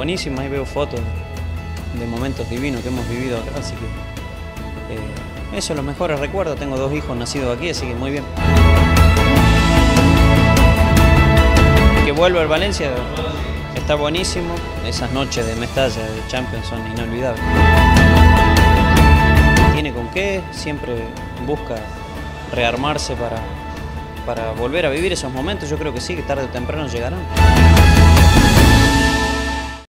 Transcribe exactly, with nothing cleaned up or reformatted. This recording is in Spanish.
buenísima, ahí veo fotos de momentos divinos que hemos vivido acá, así que eh, eso, los mejores recuerdos. Tengo dos hijos nacidos aquí, así que muy bien. Que vuelva al Valencia está buenísimo, esas noches de Mestalla, de Champions, son inolvidables. Tiene con qué, siempre busca rearmarse para, para volver a vivir esos momentos. Yo creo que sí, que tarde o temprano llegarán.